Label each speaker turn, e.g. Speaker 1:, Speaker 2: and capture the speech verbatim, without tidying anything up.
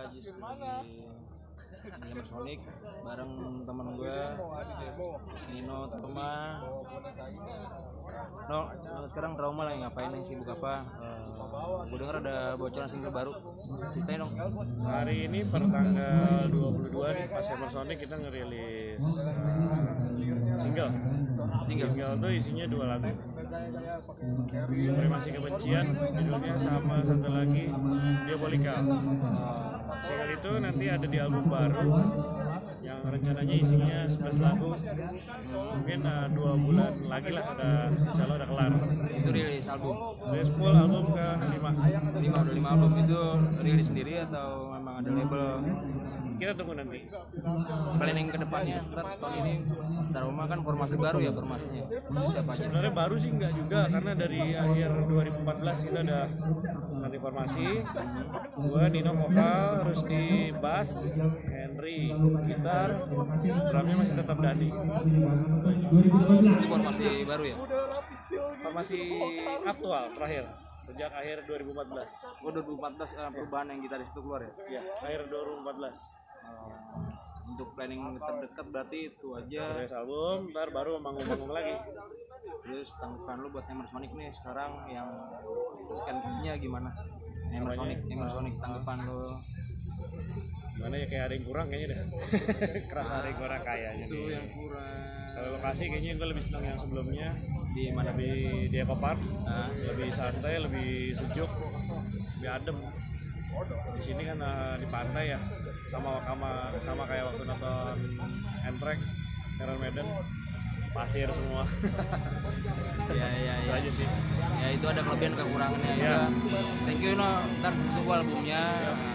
Speaker 1: lagi di Emersonic bareng temen gue Nino Toma. No, sekarang Trauma lagi ngapain nih, sibuk apa? Uh, gue denger ada bocoran single baru, ceritain dong.
Speaker 2: Hari ini per tanggal dua puluh dua nih pas Emersonic kita ngerilis uh, single. Single Single tuh isinya dua lagu, Supremasi Kebencian judulnya, sama satu lagi Diabolika. Single itu nanti ada di album baru yang rencananya isinya sebelas lagu. Mungkin uh, dua bulan lagi lah ada, insya Allah udah kelar.
Speaker 1: Itu rilis album?
Speaker 2: Rilis full album ke lima.
Speaker 1: lima udah lima album. Itu rilis sendiri atau memang ada label?
Speaker 2: Kita tunggu nanti.
Speaker 1: Planning ke depannya, ntar tahun ini Trauma kan formasi baru ya, formasinya siapa aja?
Speaker 2: Sebenarnya baru sih enggak juga, karena dari akhir dua ribu empat belas kita udah ganti formasi. Gue Nino vokal, terus di bass, Henry gitar, drumnya masih tetap Dani.
Speaker 1: Itu formasi baru ya?
Speaker 2: Formasi aktual terakhir sejak akhir dua ribu empat belas.
Speaker 1: Oh, dua ribu empat belas uh, perubahan yang gitaris itu keluar ya?
Speaker 2: Iya, akhir dua ribu empat belas.
Speaker 1: Uh, untuk planning terdekat berarti itu aja.
Speaker 2: Rilis album, ntar baru manggung-manggung lagi.
Speaker 1: Terus tanggapan lu buat Emersonic nih sekarang yang scan nya gimana? Emersonic, Emersonic tanggapan lu?
Speaker 2: Gimana ya, kayak ada yang kurang kayaknya deh. Kerasa ada yang kurang kayaknya.
Speaker 1: Itu yang kurang.
Speaker 2: Kalau lokasi kayaknya gue lebih senang yang sebelumnya.
Speaker 1: Di mana?
Speaker 2: Lebih di Eco Park.
Speaker 1: Nah.
Speaker 2: Lebih santai, lebih sejuk, lebih adem. Di sini kan uh, di pantai ya, sama sama sama kayak waktu nonton Entrek, Iron Maiden, pasir semua.
Speaker 1: Ya ya ya.
Speaker 2: Itu aja sih.
Speaker 1: Ya itu ada kelebihan kekurangannya.
Speaker 2: Ya.
Speaker 1: Thank you, no. Ntar tunggu albumnya. Ya.